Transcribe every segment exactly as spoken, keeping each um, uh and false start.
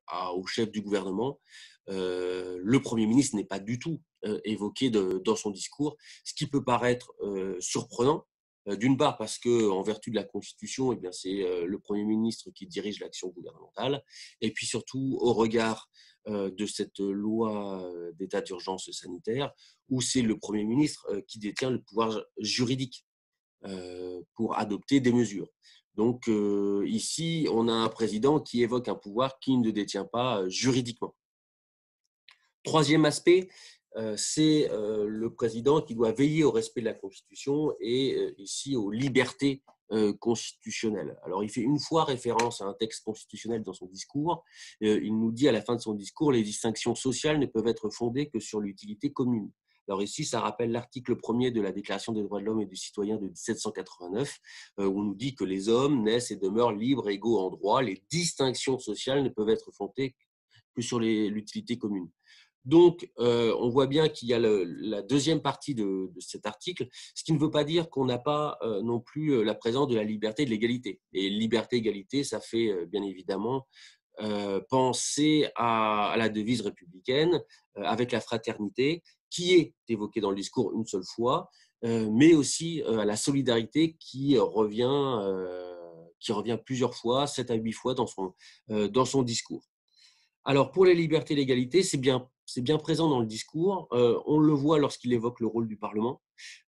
à, au chef du gouvernement, euh, le Premier ministre n'est pas du tout euh, évoqué de, dans son discours, ce qui peut paraître euh, surprenant. Euh, D'une part parce que, en vertu de la Constitution, eh bien, c'est euh, le Premier ministre qui dirige l'action gouvernementale, et puis surtout au regard euh, de cette loi d'état d'urgence sanitaire, où c'est le Premier ministre euh, qui détient le pouvoir juridique euh, pour adopter des mesures. Donc euh, ici, on a un président qui évoque un pouvoir qu'il ne détient pas euh, juridiquement. Troisième aspect, euh, c'est euh, le président qui doit veiller au respect de la Constitution et euh, ici aux libertés euh, constitutionnelles. Alors, il fait une fois référence à un texte constitutionnel dans son discours. Euh, il nous dit à la fin de son discours, les distinctions sociales ne peuvent être fondées que sur l'utilité commune. Alors ici, ça rappelle l'article premier de la Déclaration des droits de l'homme et du citoyen de dix-sept cent quatre-vingt-neuf, euh, où on nous dit que les hommes naissent et demeurent libres, égaux en droit. Les distinctions sociales ne peuvent être fondées que sur l'utilité commune. Donc, euh, on voit bien qu'il y a le, la deuxième partie de, de cet article, ce qui ne veut pas dire qu'on n'a pas euh, non plus la présence de la liberté et de l'égalité. Et liberté, égalité, ça fait euh, bien évidemment euh, penser à, à la devise républicaine euh, avec la fraternité, qui est évoquée dans le discours une seule fois, euh, mais aussi euh, à la solidarité qui revient, euh, qui revient plusieurs fois, sept à huit fois dans son, euh, dans son discours. Alors, pour les libertés et l'égalité, c'est bien, c'est bien présent dans le discours. Euh, on le voit lorsqu'il évoque le rôle du Parlement,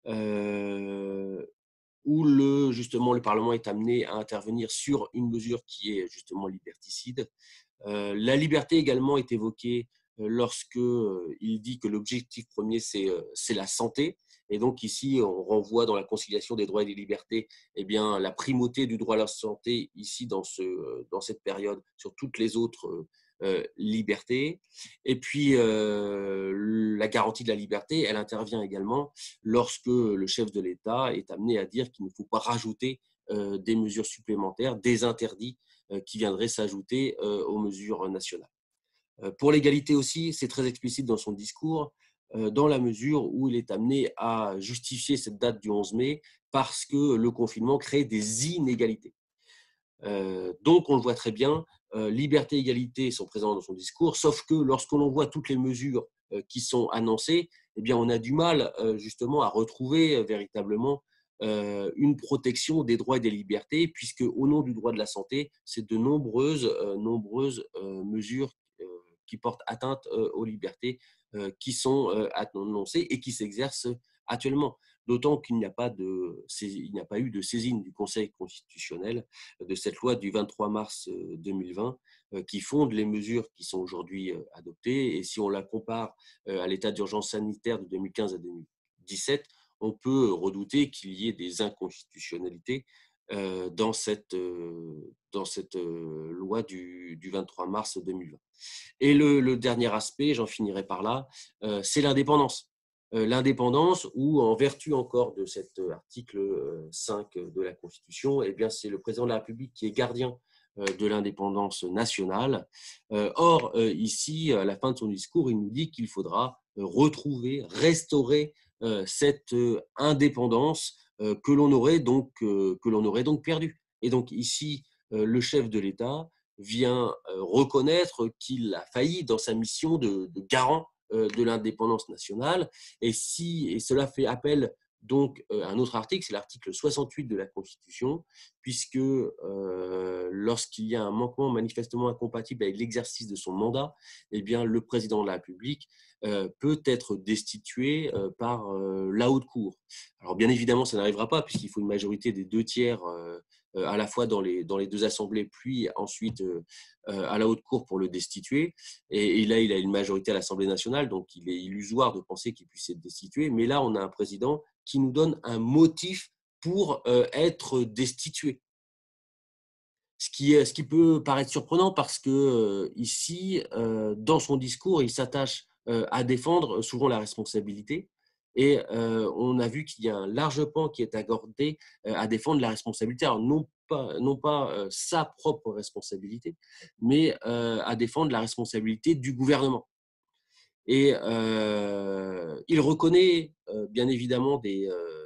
euh, où le, justement le Parlement est amené à intervenir sur une mesure qui est justement liberticide. Euh, la liberté également est évoquée euh, lorsque euh, il dit que l'objectif premier, c'est, euh, c'est la santé. Et donc ici, on renvoie dans la conciliation des droits et des libertés, eh bien, la primauté du droit à la santé ici dans, ce, dans cette période sur toutes les autres euh, euh, libertés. Et puis, euh, la garantie de la liberté, elle intervient également lorsque le chef de l'État est amené à dire qu'il ne faut pas rajouter euh, des mesures supplémentaires, des interdits euh, qui viendraient s'ajouter euh, aux mesures nationales. Euh, pour l'égalité aussi, c'est très explicite dans son discours, euh, dans la mesure où il est amené à justifier cette date du onze mai parce que le confinement crée des inégalités. Euh, donc, on le voit très bien, euh, liberté et égalité sont présents dans son discours, sauf que lorsqu'on en voit toutes les mesures euh, qui sont annoncées, eh bien, on a du mal euh, justement à retrouver euh, véritablement euh, une protection des droits et des libertés, puisque au nom du droit de la santé, c'est de nombreuses, euh, nombreuses euh, mesures euh, qui portent atteinte euh, aux libertés euh, qui sont euh, annoncées et qui s'exercent actuellement. D'autant qu'il n'y a pas de, il n'y a pas eu de saisine du Conseil constitutionnel de cette loi du vingt-trois mars deux mille vingt qui fonde les mesures qui sont aujourd'hui adoptées. Et si on la compare à l'état d'urgence sanitaire de deux mille quinze à deux mille dix-sept, on peut redouter qu'il y ait des inconstitutionnalités dans cette, dans cette loi du, du vingt-trois mars deux mille vingt. Et le, le dernier aspect, j'en finirai par là, c'est l'indépendance. L'indépendance où, en vertu encore de cet article cinq de la Constitution, eh bien, c'est le président de la République qui est gardien de l'indépendance nationale. Or, ici, à la fin de son discours, il nous dit qu'il faudra retrouver, restaurer cette indépendance que l'on aurait donc, que l'on aurait donc perdue. Et donc, ici, le chef de l'État vient reconnaître qu'il a failli dans sa mission de, de garant de l'indépendance nationale. Et, si, et cela fait appel donc à un autre article, c'est l'article soixante-huit de la Constitution, puisque euh, lorsqu'il y a un manquement manifestement incompatible avec l'exercice de son mandat, eh bien, le président de la République euh, peut être destitué euh, par euh, la haute cour. Alors bien évidemment, ça n'arrivera pas, puisqu'il faut une majorité des deux tiers euh, à la fois dans les, dans les deux assemblées, puis ensuite euh, à la haute cour pour le destituer. Et, et là, il a une majorité à l'Assemblée nationale, donc il est illusoire de penser qu'il puisse être destitué. Mais là, on a un président qui nous donne un motif pour euh, être destitué. Ce qui, est, ce qui peut paraître surprenant parce que euh, ici, euh, dans son discours, il s'attache euh, à défendre souvent la responsabilité. Et euh, on a vu qu'il y a un large pan qui est accordé euh, à défendre la responsabilité. Alors, non pas, non pas euh, sa propre responsabilité, mais euh, à défendre la responsabilité du gouvernement. Et euh, il reconnaît euh, bien évidemment des, euh,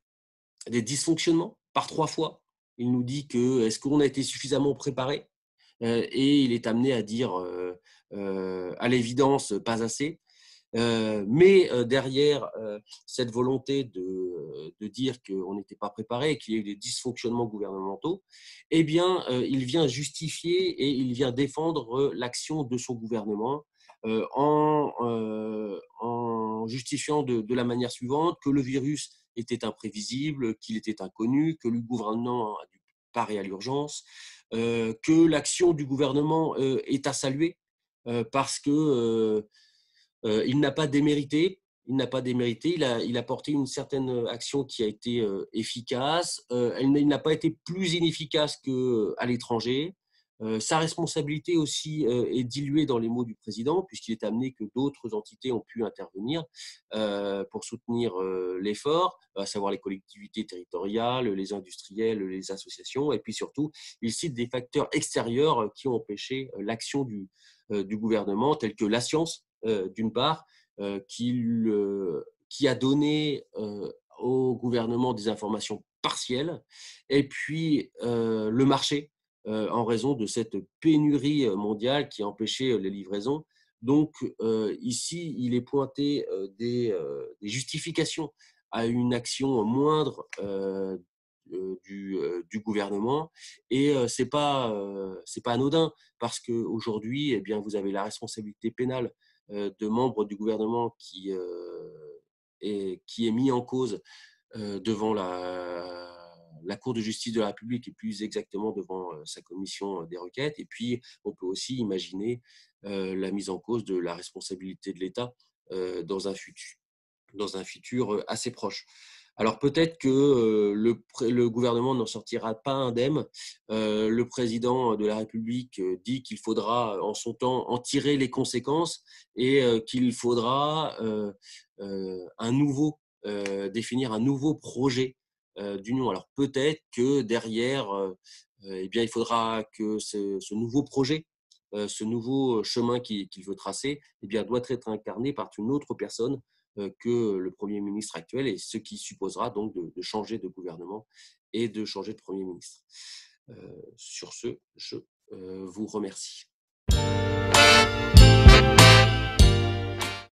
des dysfonctionnements par trois fois. Il nous dit que est-ce qu'on a été suffisamment préparé ? euh, et il est amené à dire euh, euh, à l'évidence pas assez. Euh, mais euh, derrière euh, cette volonté de, de dire qu'on n'était pas préparé et qu'il y a eu des dysfonctionnements gouvernementaux, eh bien, euh, il vient justifier et il vient défendre l'action de son gouvernement euh, en, euh, en justifiant de, de la manière suivante que le virus était imprévisible, qu'il était inconnu, que le gouvernement a dû parer à l'urgence, euh, que l'action du gouvernement euh, est à saluer euh, parce que euh, euh, il n'a pas démérité. Il n'a pas démérité. Il a, il a porté une certaine action qui a été euh, efficace. Euh, elle, il n'a pas été plus inefficace qu'à l'étranger. Euh, sa responsabilité aussi euh, est diluée dans les mots du président, puisqu'il est amené que d'autres entités ont pu intervenir euh, pour soutenir euh, l'effort, à savoir les collectivités territoriales, les industriels, les associations, et puis surtout, il cite des facteurs extérieurs qui ont empêché l'action du, euh, du gouvernement, tels que la science, euh, d'une part, euh, qui, le, qui a donné euh, au gouvernement des informations partielles, et puis euh, le marché, euh, en raison de cette pénurie mondiale qui a empêché les livraisons. Donc euh, ici, il est pointé euh, des, euh, des justifications à une action moindre euh, du, euh, du gouvernement, et euh, c'est pas euh, c'est pas anodin parce que aujourd'hui, eh bien, vous avez la responsabilité pénale euh, de membres du gouvernement qui euh, est qui est mis en cause euh, devant la la Cour de justice de la République et plus exactement devant euh, sa commission des requêtes. Et puis, on peut aussi imaginer euh, la mise en cause de la responsabilité de l'État euh, dans un futur, dans un futur assez proche. Alors peut-être que euh, le, le gouvernement n'en sortira pas indemne. Euh, le président de la République dit qu'il faudra en son temps en tirer les conséquences et euh, qu'il faudra euh, euh, un nouveau, euh, définir un nouveau projet euh, d'union. Alors peut-être que derrière, euh, eh bien, il faudra que ce, ce nouveau projet, euh, ce nouveau chemin qu'il, qu'il veut tracer, eh bien, doit être incarné par une autre personne que le Premier ministre actuel, et ce qui supposera donc de, de changer de gouvernement et de changer de Premier ministre. Euh, sur ce, je euh, vous remercie.